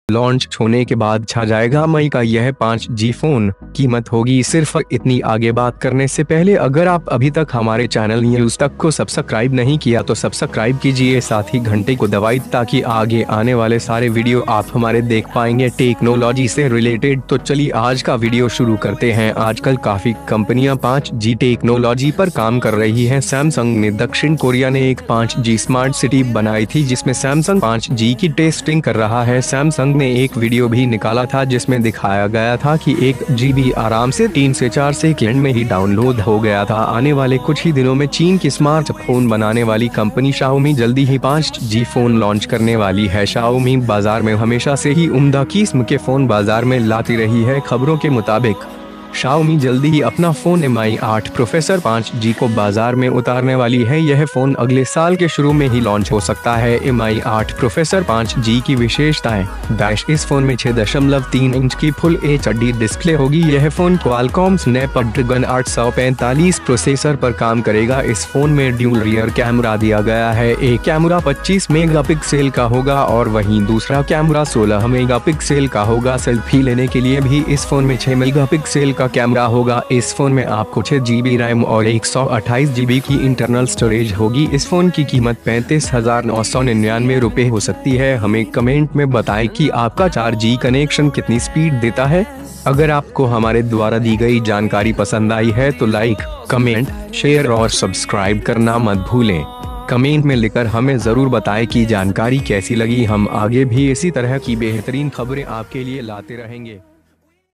Launch होने के बाद छा जाएगा मई का यह 5G फोन। कीमत होगी सिर्फ इतनी। आगे बात करने से पहले अगर आप अभी तक हमारे चैनल न्यूज तक को सब्सक्राइब नहीं किया तो सब्सक्राइब कीजिए, साथ ही घंटे को दबाइए ताकि आगे आने वाले सारे वीडियो आप हमारे देख पाएंगे टेक्नोलॉजी से रिलेटेड। तो चलिए आज का वीडियो शुरू करते हैं। आजकल काफी कंपनियां 5G टेक्नोलॉजी पर काम कर रही है। सैमसंग ने दक्षिण कोरिया ने एक 5G स्मार्ट सिटी बनाई थी जिसमें सैमसंग 5G की टेस्टिंग कर रहा है। सैमसंग ने एक वीडियो भी निकाला था जिसमें दिखाया गया था कि 1 GB आराम से 3 से 4 सेकंड में ही डाउनलोड हो गया था। आने वाले कुछ ही दिनों में चीन की स्मार्टफोन बनाने वाली कंपनी शाओमी जल्दी ही 5G फोन लॉन्च करने वाली है। शाओमी बाजार में हमेशा से ही उम्दा किस्म के फोन बाजार में लाती रही है। खबरों के मुताबिक शाओमी जल्दी ही अपना फोन Mi 8 प्रोसेसर 5G को बाजार में उतारने वाली है। यह फोन अगले साल के शुरू में ही लॉन्च हो सकता है। Mi 8 प्रोसेसर 5G की विशेषताएं। इस फोन में 6.3 इंच की फुल HD डिस्प्ले होगी। यह फोन क्वालकॉम स्नैपड्रैगन 845 प्रोसेसर पर काम करेगा। इस फोन में ड्यूल रियर कैमरा दिया गया है। एक कैमरा 25 मेगापिक्सल का होगा और वहीं दूसरा कैमरा 16 मेगापिक्सल का होगा। सेल्फी लेने के लिए भी इस फोन में 6 मेगापिक्सल का कैमरा होगा। इस फोन में आपको 6 GB रैम और 128 GB की इंटरनल स्टोरेज होगी। इस फोन की कीमत 35,999 रुपए हो सकती है। हमें कमेंट में बताएं कि आपका 4G कनेक्शन कितनी स्पीड देता है। अगर आपको हमारे द्वारा दी गई जानकारी पसंद आई है तो लाइक, कमेंट, शेयर और सब्सक्राइब करना मत भूलें। कमेंट में लिखकर हमें जरूर बताएं कि जानकारी कैसी लगी। हम आगे भी इसी तरह की बेहतरीन खबरें आपके लिए लाते रहेंगे।